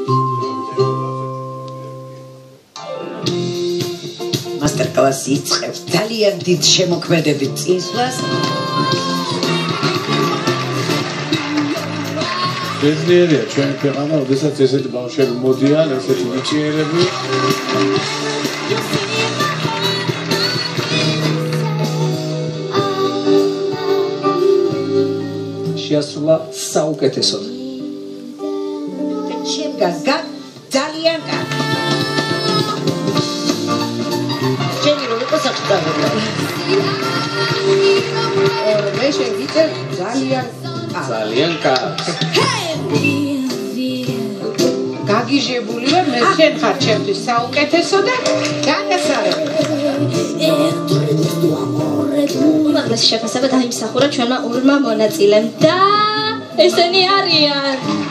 Masterclass იწყებს ძალიან დიდ შემოქმედებით წინსვლას. ბედნიერია ჩვენი ქვეყანა, როდესაც ესეთი ბავშვები მოდიან, ესეთი ნიჭიერები. შეასრულა საუკეთესოდ. ჩემგან ძალიან კარგი. ჩემი რო იყო საჭიროა. მე შეგიწევ ძალიან კარგი. გაგიჟებული ვარ, მე შენ ხარ ჩემთვის საუკეთესო და განასარევი. უმაღლესი შეფასება დაიმსახურა ჩვენმა ორმა მონაწილემ და ესენი არიან